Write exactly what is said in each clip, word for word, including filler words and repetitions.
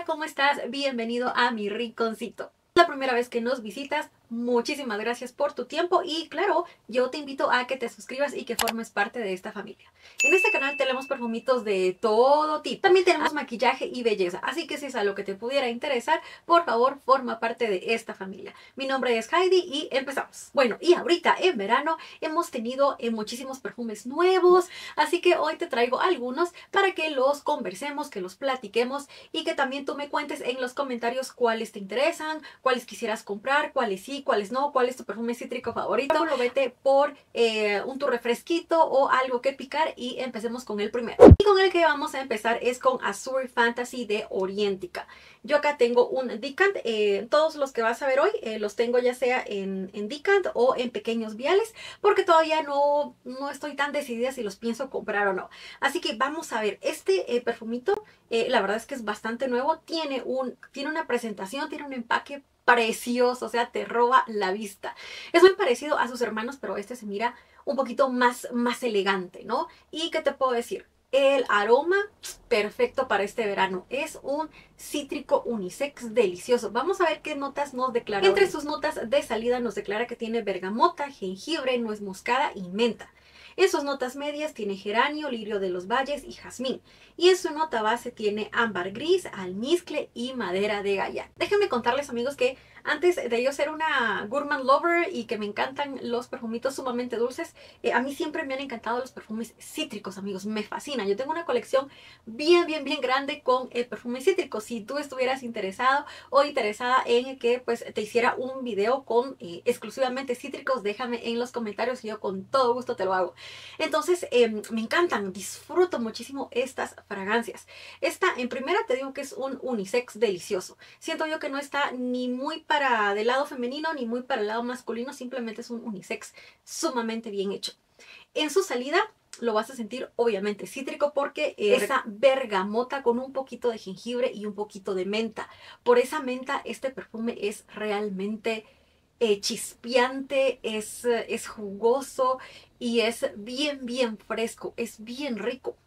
¿cómo estás? Bienvenido a mi rinconcito. La primera vez que nos visitas, muchísimas gracias por tu tiempo y claro, yo te invito a que te suscribas y que formes parte de esta familia. En este canal tenemos perfumitos de todo tipo. También tenemos maquillaje y belleza, así que si es algo que te pudiera interesar, por favor, forma parte de esta familia. Mi nombre es Heidi y empezamos. Bueno, y ahorita en verano hemos tenido eh, muchísimos perfumes nuevos, así que hoy te traigo algunos para que los conversemos, que los platiquemos y que también tú me cuentes en los comentarios cuáles te interesan, cuáles quisieras comprar, cuáles sí, cuáles no, cuál es tu perfume cítrico favorito. Solo vete por eh, un tu refresquito o algo que picar y empecemos con el primero. Y con el que vamos a empezar es con Azure Fantasy de Orientica. Yo acá tengo un decant, eh, todos los que vas a ver hoy eh, los tengo ya sea en, en decant o en pequeños viales, porque todavía no, no estoy tan decidida si los pienso comprar o no. Así que vamos a ver, este eh, perfumito, eh, la verdad es que es bastante nuevo, tiene, un, tiene una presentación, tiene un empaque precioso, o sea, te roba la vista. Es muy parecido a sus hermanos, pero este se mira un poquito más, más elegante, ¿no? ¿Y qué te puedo decir? El aroma perfecto para este verano. Es un cítrico unisex delicioso. Vamos a ver qué notas nos declara. Entre sus notas de salida nos declara que tiene bergamota, jengibre, nuez moscada y menta. En sus notas medias tiene geranio, lirio de los valles y jazmín. Y en su nota base tiene ámbar gris, almizcle y madera de gaya. Déjenme contarles, amigos, que antes de yo ser una gourmand lover y que me encantan los perfumitos sumamente dulces, eh, a mí siempre me han encantado los perfumes cítricos, amigos. Me fascinan. Yo tengo una colección bien, bien, bien grande con eh, perfumes cítricos. Si tú estuvieras interesado o interesada en que pues te hiciera un video con eh, exclusivamente cítricos, déjame en los comentarios y yo con todo gusto te lo hago. Entonces, eh, me encantan, disfruto muchísimo estas fragancias. Esta, en primera, te digo que es un unisex delicioso. Siento yo que no está ni muy para del lado femenino ni muy para el lado masculino, simplemente es un unisex sumamente bien hecho. En su salida lo vas a sentir obviamente cítrico porque eh, esa bergamota con un poquito de jengibre y un poquito de menta. Por esa menta este perfume es realmente Eh, chispeante, es, es jugoso y es bien, bien fresco, es bien rico.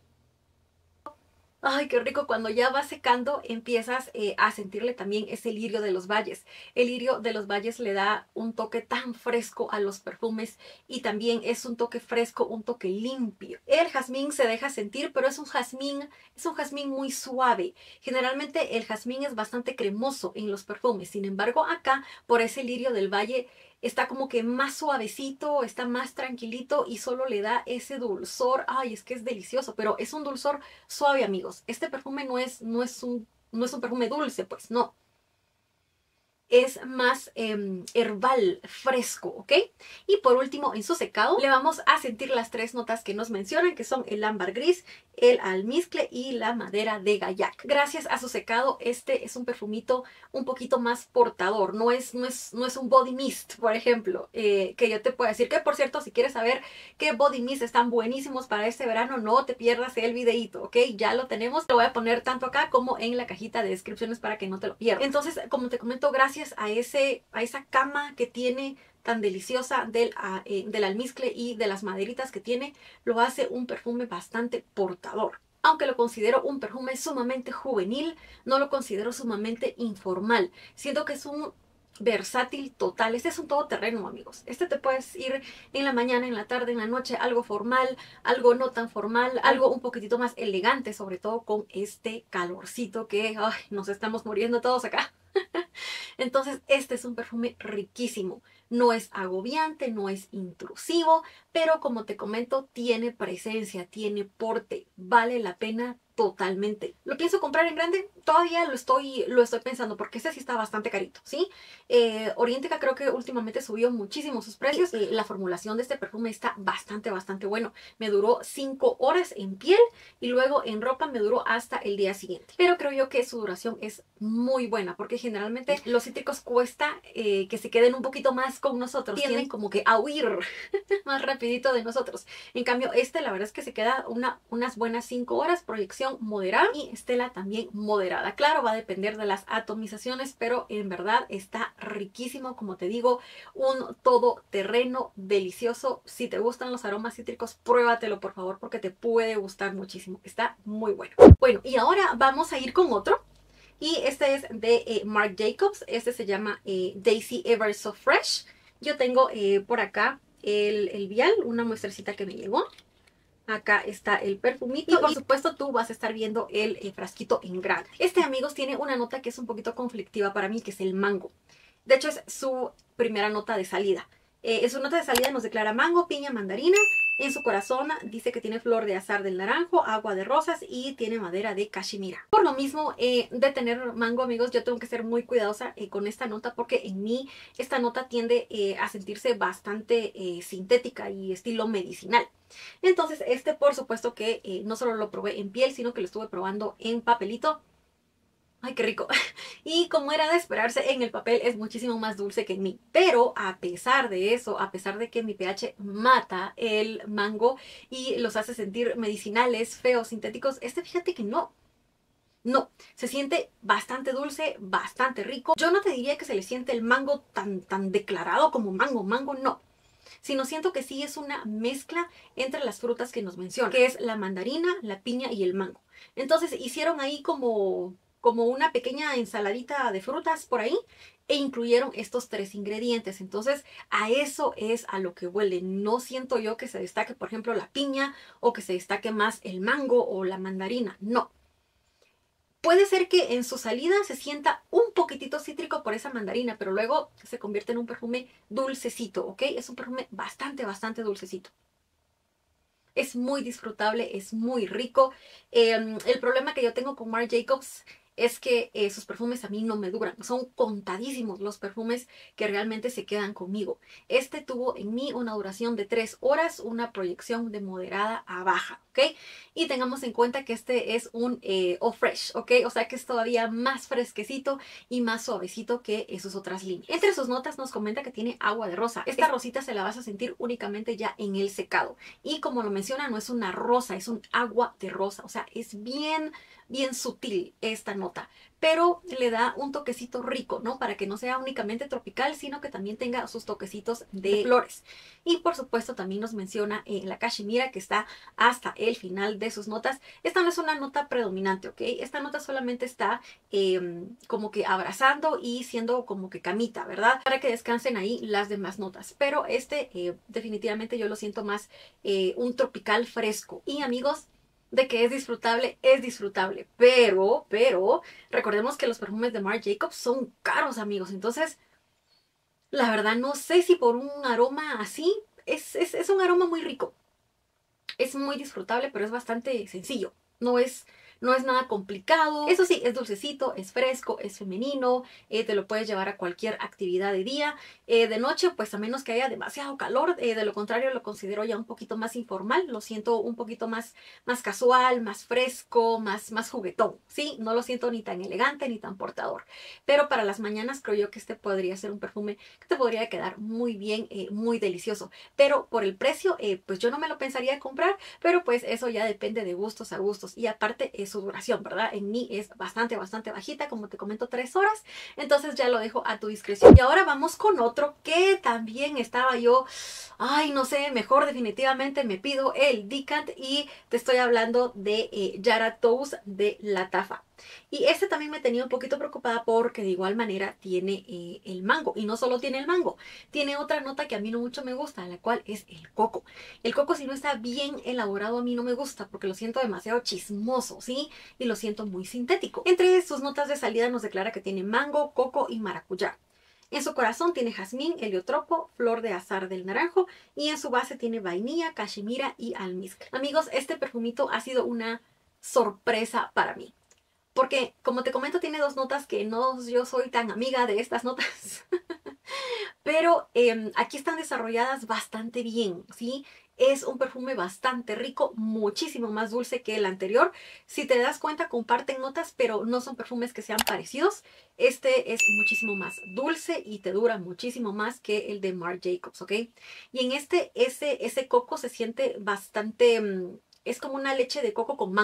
Ay, qué rico, cuando ya va secando empiezas eh, a sentirle también ese lirio de los valles. El lirio de los valles le da un toque tan fresco a los perfumes y también es un toque fresco, un toque limpio. El jazmín se deja sentir, pero es un jazmín, es un jazmín muy suave. Generalmente el jazmín es bastante cremoso en los perfumes, sin embargo acá por ese lirio del valle está como que más suavecito, está más tranquilito y solo le da ese dulzor. Ay, es que es delicioso, pero es un dulzor suave, amigos. Este perfume no es, no es, un, no es un perfume dulce, pues no. Es más eh, herbal, fresco, ¿ok? Y por último, en su secado, le vamos a sentir las tres notas que nos mencionan, que son el ámbar gris, el almizcle y la madera de gayac. Gracias a su secado, este es un perfumito un poquito más portador. No es, no es, no es un body mist, por ejemplo, eh, que yo te puedo decir que, por cierto, si quieres saber qué body mist están buenísimos para este verano, no te pierdas el videito, ¿ok? Ya lo tenemos. Lo voy a poner tanto acá como en la cajita de descripciones para que no te lo pierdas. Entonces, como te comento, gracias a, ese, a esa cama que tiene tan deliciosa del, uh, eh, del almizcle y de las maderitas que tiene, lo hace un perfume bastante portador. Aunque lo considero un perfume sumamente juvenil, no lo considero sumamente informal. Siento que es un versátil total. Este es un todoterreno, amigos. Este te puedes ir en la mañana, en la tarde, en la noche, algo formal, algo no tan formal, algo un poquitito más elegante, sobre todo con este calorcito que ay, nos estamos muriendo todos acá. Entonces este es un perfume riquísimo, no es agobiante, no es intrusivo, pero como te comento tiene presencia, tiene porte, vale la pena totalmente. ¿Lo pienso comprar en grande? Todavía lo estoy, lo estoy pensando porque este sí está bastante carito, ¿sí? Eh, Orientica creo que últimamente subió muchísimo sus precios. Eh, la formulación de este perfume está bastante, bastante bueno. Me duró cinco horas en piel y luego en ropa me duró hasta el día siguiente. Pero creo yo que su duración es muy buena porque generalmente los cítricos cuesta eh, que se queden un poquito más con nosotros. Tienden como que a huir más rapidito de nosotros. En cambio este la verdad es que se queda una, unas buenas cinco horas, proyección moderada y estela también moderada. Claro, va a depender de las atomizaciones, pero en verdad está riquísimo, como te digo, un todoterreno delicioso. Si te gustan los aromas cítricos, pruébatelo por favor porque te puede gustar muchísimo. Está muy bueno. Bueno, y ahora vamos a ir con otro Y este es de eh, Marc Jacobs. Este se llama eh, Daisy Ever So Fresh. Yo tengo eh, por acá el, el vial, una muestrecita que me llegó. Acá está el perfumito y por supuesto tú vas a estar viendo el eh, frasquito en grande. Este, amigos, tiene una nota que es un poquito conflictiva para mí, que es el mango. De hecho, es su primera nota de salida. Eh, en su nota de salida nos declara mango, piña, mandarina. En su corazón dice que tiene flor de azar del naranjo, agua de rosas y tiene madera de cachemira. Por lo mismo eh, de tener mango, amigos, yo tengo que ser muy cuidadosa eh, con esta nota, porque en mí esta nota tiende eh, a sentirse bastante eh, sintética y estilo medicinal. Entonces este, por supuesto que eh, no solo lo probé en piel, sino que lo estuve probando en papelito. ¡Ay, qué rico! Y como era de esperarse, en el papel es muchísimo más dulce que en mí. Pero a pesar de eso, a pesar de que mi pH mata el mango y los hace sentir medicinales, feos, sintéticos, este, fíjate que no. No, se siente bastante dulce, bastante rico. Yo no te diría que se le siente el mango tan, tan declarado como mango, mango no. Sino siento que sí es una mezcla entre las frutas que nos mencionan, que es la mandarina, la piña y el mango. Entonces hicieron ahí como, como una pequeña ensaladita de frutas por ahí e incluyeron estos tres ingredientes. Entonces a eso es a lo que huele. No siento yo que se destaque, por ejemplo, la piña o que se destaque más el mango o la mandarina. No. Puede ser que en su salida se sienta un poquitito cítrico por esa mandarina, pero luego se convierte en un perfume dulcecito, ¿ok? Es un perfume bastante, bastante dulcecito. Es muy disfrutable, es muy rico. Eh, el problema que yo tengo con Marc Jacobs es que eh, sus perfumes a mí no me duran. Son contadísimos los perfumes que realmente se quedan conmigo. Este tuvo en mí una duración de tres horas, una proyección de moderada a baja, ¿ok? Y tengamos en cuenta que este es un eh, Eau Fresh, ¿ok? O sea que es todavía más fresquecito y más suavecito que eh, sus otras líneas. Entre sus notas nos comenta que tiene agua de rosa. Esta rosita se la vas a sentir únicamente ya en el secado. Y como lo menciona, no es una rosa, es un agua de rosa. O sea, es bien, bien sutil esta nota, pero le da un toquecito rico, ¿no? Para que no sea únicamente tropical, sino que también tenga sus toquecitos de flores. Y por supuesto también nos menciona eh, la cachemira, que está hasta el final de sus notas. Esta no es una nota predominante, ¿ok? Esta nota solamente está eh, como que abrazando y siendo como que camita, ¿verdad? Para que descansen ahí las demás notas. Pero este eh, definitivamente yo lo siento más eh, un tropical fresco. Y amigos, de que es disfrutable, es disfrutable. Pero, pero, recordemos que los perfumes de Marc Jacobs son caros, amigos. Entonces, la verdad no sé si por un aroma así, es, es, es un aroma muy rico. Es muy disfrutable, pero es bastante sencillo. No es, no es nada complicado. Eso sí, es dulcecito, es fresco, es femenino. Eh, te lo puedes llevar a cualquier actividad de día. Eh, de noche, pues a menos que haya demasiado calor. Eh, de lo contrario, lo considero ya un poquito más informal. Lo siento un poquito más, más casual, más fresco, más, más juguetón. Sí, no lo siento ni tan elegante ni tan portador. Pero para las mañanas creo yo que este podría ser un perfume que te podría quedar muy bien, eh, muy delicioso. Pero por el precio, eh, pues yo no me lo pensaría comprar. Pero pues eso ya depende de gustos a gustos. Y aparte es su duración, ¿verdad? En mí es bastante, bastante bajita, como te comento, tres horas. Entonces ya lo dejo a tu discreción. Y ahora vamos con otro que también estaba yo, ay, no sé, mejor definitivamente me pido el Decant. Y te estoy hablando de eh, Yara Toes de Lattafa. Y este también me tenía un poquito preocupada porque de igual manera tiene eh, el mango. Y no solo tiene el mango, tiene otra nota que a mí no mucho me gusta, la cual es el coco. El coco, si no está bien elaborado, a mí no me gusta porque lo siento demasiado chismoso, ¿sí? Y lo siento muy sintético. Entre sus notas de salida nos declara que tiene mango, coco y maracuyá. En su corazón tiene jazmín, heliotropo, flor de azar del naranjo y en su base tiene vainilla, cachemira y almizcle. Amigos, este perfumito ha sido una sorpresa para mí. Porque, como te comento, tiene dos notas que no yo soy tan amiga de estas notas. Pero eh, aquí están desarrolladas bastante bien, ¿sí? Es un perfume bastante rico, muchísimo más dulce que el anterior. Si te das cuenta, comparten notas, pero no son perfumes que sean parecidos. Este es muchísimo más dulce y te dura muchísimo más que el de Marc Jacobs, ¿ok? Y en este, ese, ese coco se siente bastante... Es como una leche de coco con mango.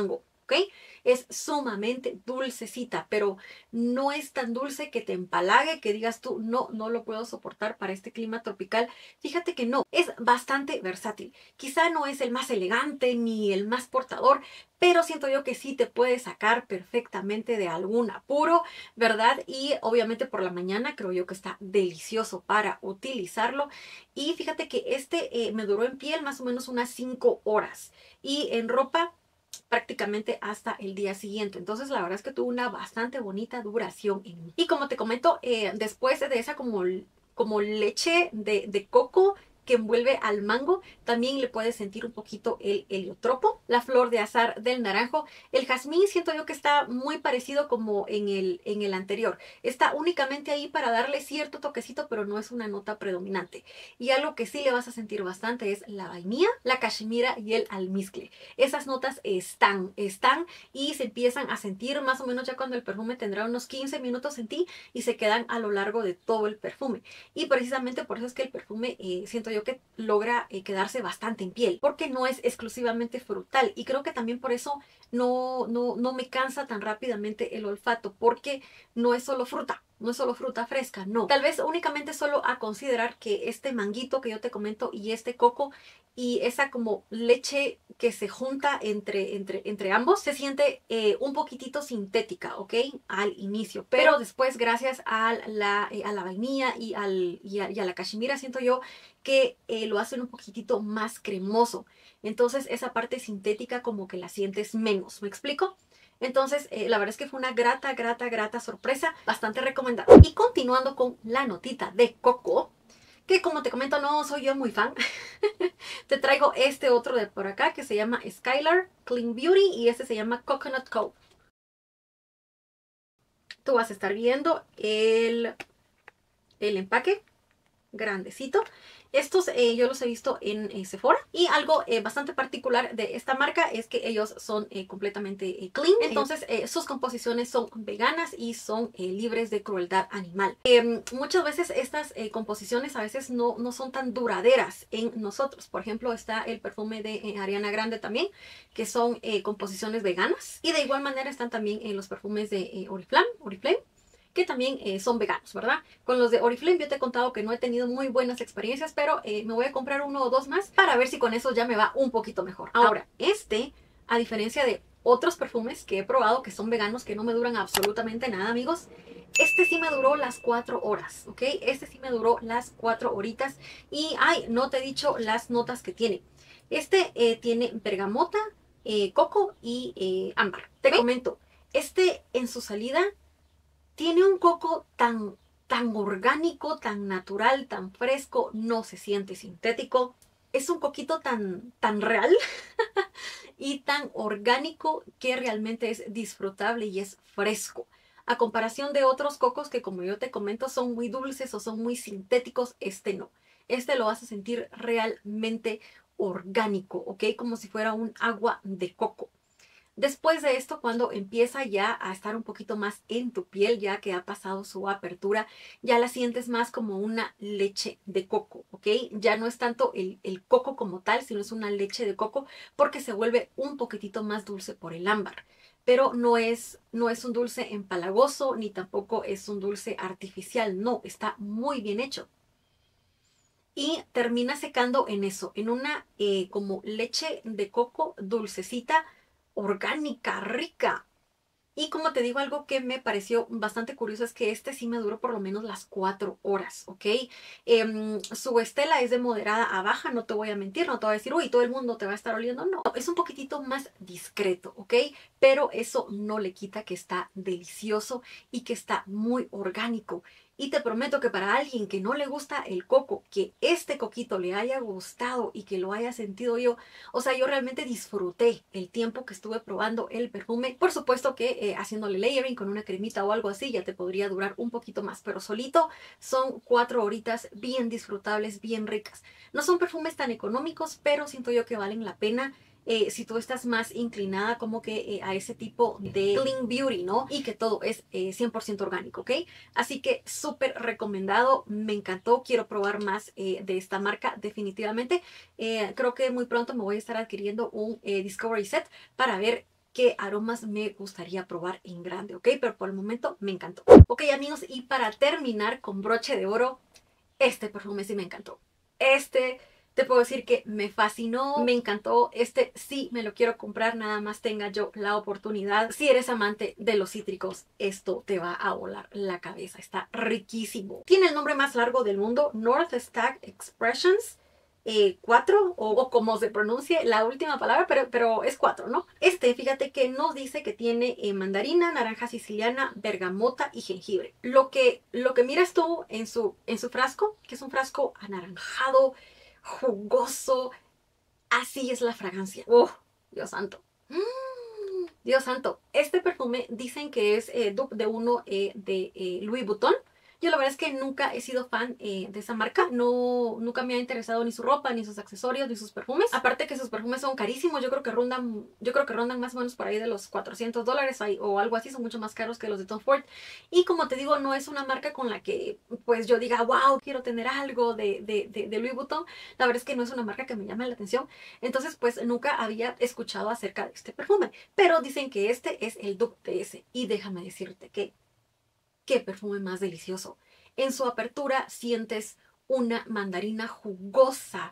¿ok? Es sumamente dulcecita, pero no es tan dulce que te empalague, que digas tú, no, no lo puedo soportar para este clima tropical. Fíjate que no, es bastante versátil. Quizá no es el más elegante ni el más portador, pero siento yo que sí te puede sacar perfectamente de algún apuro, ¿verdad? Y obviamente por la mañana creo yo que está delicioso para utilizarlo. Y fíjate que este eh, me duró en piel más o menos unas cinco horas y en ropa prácticamente hasta el día siguiente. Entonces la verdad es que tuvo una bastante bonita duración en mí. Y como te comento, eh, después de esa como, como leche de, de coco que envuelve al mango, también le puedes sentir un poquito el heliotropo, la flor de azahar del naranjo. El jazmín siento yo que está muy parecido como en el, en el anterior. Está únicamente ahí para darle cierto toquecito, pero no es una nota predominante. Y algo que sí le vas a sentir bastante es la vainilla, la cachemira y el almizcle. Esas notas están, están y se empiezan a sentir más o menos ya cuando el perfume tendrá unos quince minutos en ti y se quedan a lo largo de todo el perfume. Y precisamente por eso es que el perfume eh, siento yo que logra eh, quedarse bastante en piel, porque no es exclusivamente frutal. Y creo que también por eso no, no, no me cansa tan rápidamente el olfato, porque no es solo fruta. No es solo fruta fresca, no. Tal vez únicamente solo a considerar que este manguito que yo te comento y este coco y esa como leche que se junta entre, entre, entre ambos se siente eh, un poquitito sintética, ¿ok? Al inicio. Pero después, gracias a la, eh, a la vainilla y, al, y, a, y a la cachemira, siento yo que eh, lo hacen un poquitito más cremoso. Entonces esa parte sintética como que la sientes menos. ¿Me explico? Entonces, eh, la verdad es que fue una grata, grata, grata sorpresa, bastante recomendada. Y continuando con la notita de coco, que como te comento no soy yo muy fan, te traigo este otro de por acá que se llama Skylar Clean Beauty y este se llama Coconut Cove. Tú vas a estar viendo el, el empaque grandecito. Estos eh, yo los he visto en eh, Sephora y algo eh, bastante particular de esta marca es que ellos son eh, completamente eh, clean, entonces eh, sus composiciones son veganas y son eh, libres de crueldad animal. Eh, muchas veces estas eh, composiciones a veces no, no son tan duraderas en nosotros. Por ejemplo, está el perfume de eh, Ariana Grande también, que son eh, composiciones veganas, y de igual manera están también eh, los perfumes de eh, Oriflame, Oriflame que también eh, son veganos, ¿verdad? Con los de Oriflame yo te he contado que no he tenido muy buenas experiencias, pero eh, me voy a comprar uno o dos más para ver si con eso ya me va un poquito mejor. Ahora, este, a diferencia de otros perfumes que he probado que son veganos, que no me duran absolutamente nada, amigos, este sí me duró las cuatro horas, ¿ok? Este sí me duró las cuatro horitas y, ay, no te he dicho las notas que tiene. Este eh, tiene bergamota, eh, coco y eh, ámbar. Te comento, este en su salida tiene un coco tan, tan orgánico, tan natural, tan fresco, no se siente sintético. Es un coquito tan, tan real y tan orgánico que realmente es disfrutable y es fresco. A comparación de otros cocos que, como yo te comento, son muy dulces o son muy sintéticos, este no. Este lo vas a sentir realmente orgánico, ¿ok? Como si fuera un agua de coco. Después de esto, cuando empieza ya a estar un poquito más en tu piel, ya que ha pasado su apertura, ya la sientes más como una leche de coco, ¿ok? Ya no es tanto el, el coco como tal, sino es una leche de coco porque se vuelve un poquitito más dulce por el ámbar. Pero no es, no es un dulce empalagoso, ni tampoco es un dulce artificial, no, está muy bien hecho. Y termina secando en eso, en una eh, como leche de coco dulcecita, orgánica, rica. Y como te digo, algo que me pareció bastante curioso es que este sí me duró por lo menos las cuatro horas, ¿ok? Eh, su estela es de moderada a baja, no te voy a mentir, no te voy a decir, uy, todo el mundo te va a estar oliendo, no. Es un poquitito más discreto, ¿ok? Pero eso no le quita que está delicioso y que está muy orgánico. Y te prometo que para alguien que no le gusta el coco, que este coquito le haya gustado y que lo haya sentido yo, o sea, yo realmente disfruté el tiempo que estuve probando el perfume. Por supuesto que eh, haciéndole layering con una cremita o algo así ya te podría durar un poquito más, pero solito son cuatro horitas bien disfrutables, bien ricas. No son perfumes tan económicos, pero siento yo que valen la pena. Eh, si tú estás más inclinada como que eh, a ese tipo de clean beauty, ¿no? Y que todo es eh, cien por ciento orgánico, ¿ok? Así que súper recomendado, me encantó, quiero probar más eh, de esta marca definitivamente. Eh, creo que muy pronto me voy a estar adquiriendo un eh, Discovery Set para ver qué aromas me gustaría probar en grande, ¿ok? Pero por el momento me encantó. Ok, amigos, y para terminar con broche de oro, este perfume sí me encantó. Este, te puedo decir que me fascinó, me encantó. Este sí me lo quiero comprar, nada más tenga yo la oportunidad. Si eres amante de los cítricos, esto te va a volar la cabeza. Está riquísimo. Tiene el nombre más largo del mundo, North Star Expressions. Eh, cuatro o, o como se pronuncie la última palabra, pero, pero es cuatro, ¿no? Este, fíjate que nos dice que tiene eh, mandarina, naranja siciliana, bergamota y jengibre. Lo que, lo que miras tú en su, en su frasco, que es un frasco anaranjado, jugoso, así es la fragancia. ¡Oh, Dios santo! Mm, Dios santo. Este perfume dicen que es eh, dupe de uno eh, de eh, Louis Vuitton. Yo la verdad es que nunca he sido fan eh, de esa marca. No, nunca me ha interesado ni su ropa, ni sus accesorios, ni sus perfumes. Aparte que sus perfumes son carísimos. Yo creo que rondan, yo creo que rondan más o menos por ahí de los cuatrocientos dólares o algo así. Son mucho más caros que los de Tom Ford. Y como te digo, no es una marca con la que pues yo diga, wow, quiero tener algo de, de, de, de Louis Vuitton. La verdad es que no es una marca que me llame la atención. Entonces pues nunca había escuchado acerca de este perfume. Pero dicen que este es el dupe de ese. Y déjame decirte que ¡qué perfume más delicioso! En su apertura sientes una mandarina jugosa,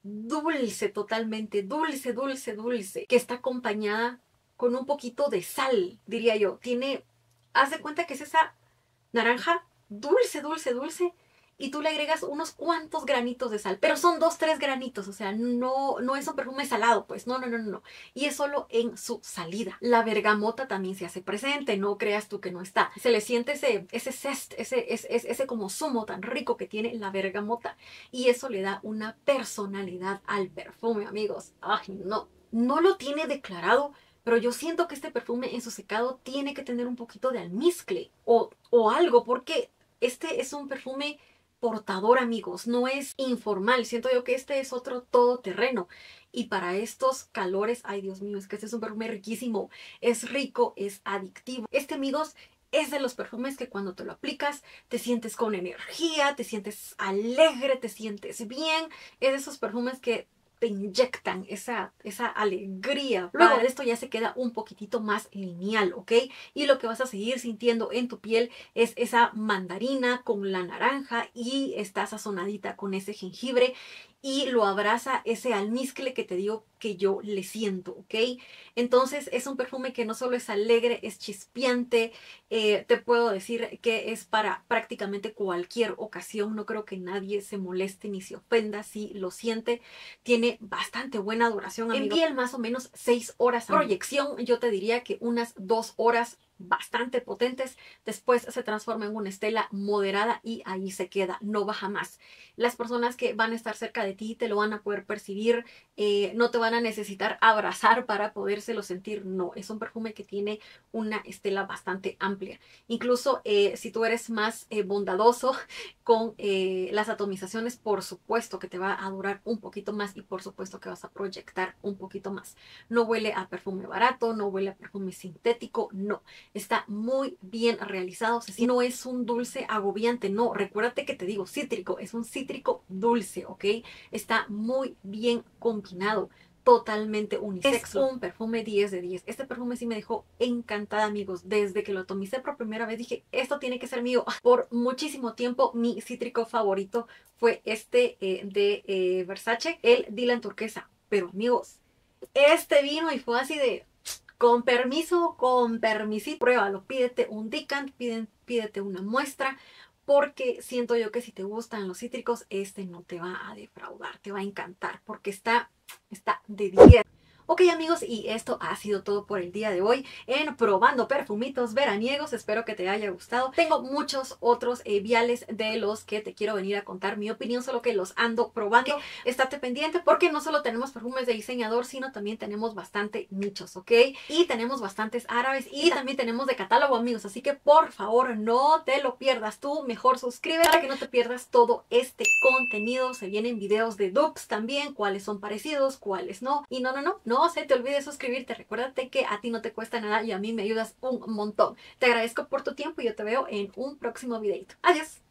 dulce, totalmente dulce, dulce, dulce, que está acompañada con un poquito de sal, diría yo. Tiene, haz de cuenta que es esa naranja dulce, dulce, dulce, y tú le agregas unos cuantos granitos de sal, pero son dos, tres granitos, o sea, no, no es un perfume salado, pues, no, no, no, no, y es solo en su salida. La bergamota también se hace presente, no creas tú que no está. Se le siente ese, ese zest, ese, ese, ese como zumo tan rico que tiene la bergamota, y eso le da una personalidad al perfume, amigos. Ay, no, no lo tiene declarado, pero yo siento que este perfume en su secado tiene que tener un poquito de almizcle o, o algo, porque este es un perfume portador, amigos, no es informal. Siento yo que este es otro todoterreno. Y para estos calores, ay Dios mío, es que este es un perfume riquísimo. Es rico, es adictivo. Este, amigos, es de los perfumes que cuando te lo aplicas te sientes con energía, te sientes alegre, te sientes bien. Es de esos perfumes que te inyectan esa, esa alegría. Luego de esto ya se queda un poquitito más lineal, ¿ok? Y lo que vas a seguir sintiendo en tu piel es esa mandarina con la naranja y está sazonadita con ese jengibre y lo abraza ese almizcle que te digo que yo le siento, ¿ok? Entonces es un perfume que no solo es alegre, es chispeante, eh, te puedo decir que es para prácticamente cualquier ocasión. No creo que nadie se moleste ni se ofenda si lo siente. Tiene bastante buena duración, amigos. En piel más o menos seis horas. Proyección, yo te diría que unas dos horas bastante potentes. Después se transforma en una estela moderada y ahí se queda, no baja más. Las personas que van a estar cerca de ti te lo van a poder percibir, eh, no te van a necesitar abrazar para podérselo sentir. No, es un perfume que tiene una estela bastante amplia. Incluso eh, si tú eres más eh, bondadoso con eh, las atomizaciones, por supuesto que te va a durar un poquito más y por supuesto que vas a proyectar un poquito más. No huele a perfume barato, no huele a perfume sintético, no. Está muy bien realizado. No es un dulce agobiante, no. Recuérdate que te digo cítrico, es un cítrico dulce, ¿ok? Está muy bien combinado. Totalmente unisex. Es un perfume diez de diez. Este perfume sí me dejó encantada, amigos. Desde que lo atomicé por primera vez dije, esto tiene que ser mío. Por muchísimo tiempo mi cítrico favorito fue este eh, de eh, Versace, el Dylan Turquesa. Pero, amigos, este vino y fue así de... Con permiso, con permisito, pruébalo, pídete un decant, pídete, pídete una muestra, porque siento yo que si te gustan los cítricos, este no te va a defraudar, te va a encantar, porque está, está de diez. Ok, amigos, y esto ha sido todo por el día de hoy en Probando Perfumitos Veraniegos. Espero que te haya gustado. Tengo muchos otros eh, viales de los que te quiero venir a contar mi opinión, solo que los ando probando. Estate pendiente porque no solo tenemos perfumes de diseñador, sino también tenemos bastante nichos, ¿ok? Y tenemos bastantes árabes y también tenemos de catálogo, amigos. Así que por favor no te lo pierdas tú. Mejor suscríbete para que no te pierdas todo este contenido. Se vienen videos de dupes también, cuáles son parecidos, cuáles no. Y no, no, no, no. No se te olvide suscribirte. Recuérdate que a ti no te cuesta nada y a mí me ayudas un montón. Te agradezco por tu tiempo y yo te veo en un próximo videito. Adiós.